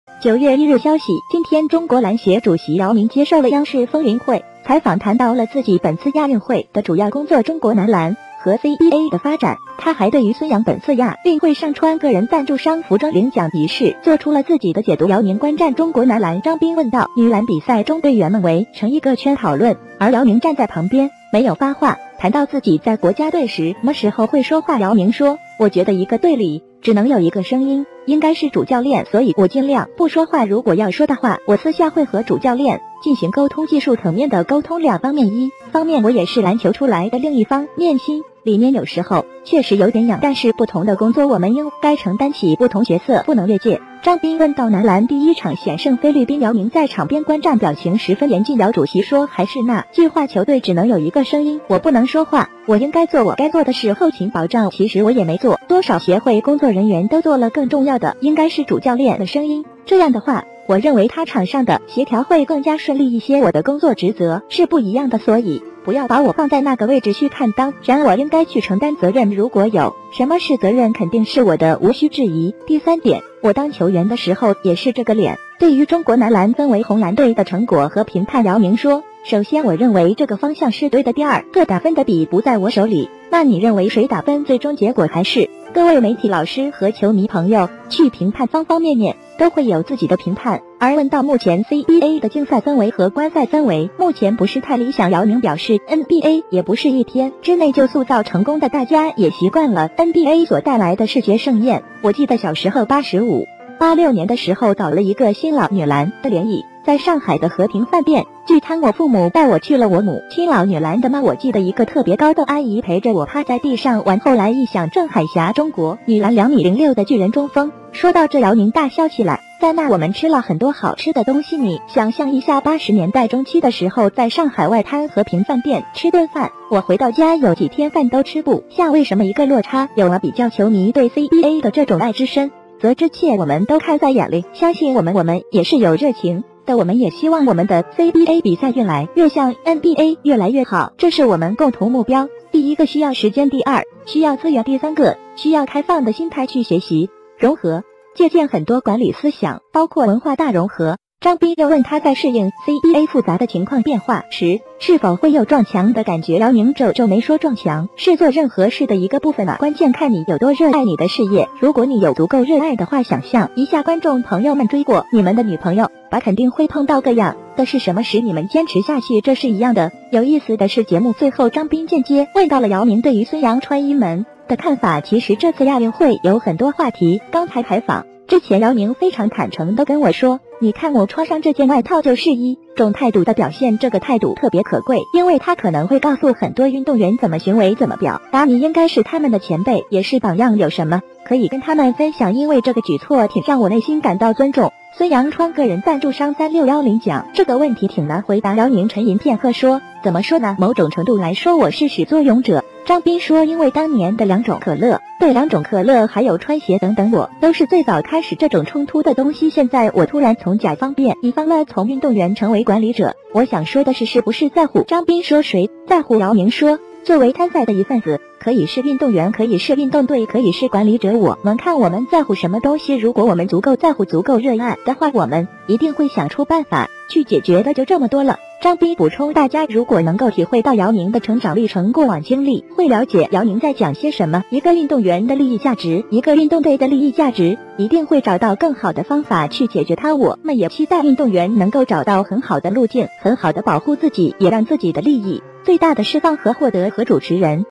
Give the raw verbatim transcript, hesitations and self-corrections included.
九月一日消息，今天中国篮协主席姚明接受了央视风云会采访，谈到了自己本次亚运会的主要工作——中国男篮和 C B A 的发展。他还对于孙杨本次亚运会上穿个人赞助商服装领奖仪式做出了自己的解读。姚明观战中国男篮，张斌问道：女篮比赛中队员们围成一个圈讨论，而姚明站在旁边没有发话。谈到自己在国家队时什么时候会说话，姚明说：我觉得一个队里只能有一个声音，应该是主教练，所以我尽量不说话。如果要说的话，我私下会和主教练进行沟通，技术层面的沟通两方面，一方面我也是篮球出来的，另一方面心里面有时候确实有点痒，但是不同的工作我们应该承担起不同角色，不能越界。张斌问到男篮第一场险胜菲律宾，姚明在场边观战，表情十分严峻。姚主席说，还是那句话，球队只能有一个声音，我不能说话，我应该做我该做的事，后勤保障其实我也没做多少，协会工作人员都做了，更重要的应该是主教练的声音，这样的话我认为他场上的协调会更加顺利一些，我的工作职责是不一样的，所以不要把我放在那个位置去看，当然我应该去承担责任，如果有什么是责任肯定是我的，无需质疑。第三点，我当球员的时候也是这个脸。对于中国男篮分为红蓝队的成果和评判，姚明说，首先我认为这个方向是对的，第二个打分的笔不在我手里，那你认为谁打分最终结果还是各位媒体老师和球迷朋友去评判，方方面面都会有自己的评判。而问到目前 C B A 的竞赛氛围和观赛氛围目前不是太理想，姚明表示 N B A 也不是一天之内就塑造成功的，大家也习惯了 N B A 所带来的视觉盛宴。我记得小时候八十五、八六年的时候搞了一个新老女篮的联谊，在上海的和平饭店聚餐，我父母带我去了，我母亲老女篮的吗？我记得一个特别高的阿姨陪着我趴在地上玩，后来一想，郑海霞中国女篮两米零六的巨人中锋。说到这，姚明大笑起来，在那我们吃了很多好吃的东西，你想象一下八十年代中期的时候，在上海外滩和平饭店吃顿饭，我回到家有几天饭都吃不下，为什么？一个落差。有了比较，球迷对 C B A 的这种爱之深则之切我们都看在眼里，相信我们我们也是有热情的，我们也希望我们的 C B A 比赛越来越像 N B A， 越来越好，这是我们共同目标。第一个需要时间，第二需要资源，第三个需要开放的心态去学习融合，借鉴很多管理思想，包括文化大融合。张斌又问他在适应 C B A 复杂的情况变化时是否会有撞墙的感觉，姚明皱皱眉说，撞墙是做任何事的一个部分啊，关键看你有多热爱你的事业，如果你有足够热爱的话，想象一下观众朋友们追过你们的女朋友吧，肯定会碰到个样的是什么使你们坚持下去，这是一样的。有意思的是，节目最后张斌间接问到了姚明对于孙杨穿衣门的看法。其实这次亚运会有很多话题，刚才采访之前姚明非常坦诚地跟我说，你看我穿上这件外套就是一种态度的表现，这个态度特别可贵，因为他可能会告诉很多运动员怎么行为怎么表达，你应该是他们的前辈也是榜样，有什么可以跟他们分享，因为这个举措挺让我内心感到尊重。孙杨穿个人赞助商三六一零奖，这个问题挺难回答。姚明沉吟片刻说，怎么说呢，某种程度来说我是始作俑者。张斌说，因为当年的两种可乐，对两种可乐还有穿鞋等等，我都是最早开始这种冲突的东西，现在我突然从甲方变乙方了，从运动员成为管理者，我想说的是是不是在乎。张斌说，谁在乎？姚明说，作为参赛的一份子，可以是运动员，可以是运动队，可以是管理者，我们看我们在乎什么东西，如果我们足够在乎足够热爱的话，我们一定会想出办法去解决的，就这么多了。张斌补充，大家如果能够体会到姚明的成长历程过往经历，会了解姚明在讲些什么，一个运动员的利益价值，一个运动队的利益价值，一定会找到更好的方法去解决它。我们也期待运动员能够找到很好的路径，很好的保护自己，也让自己的利益最大的释放和获得。和主持人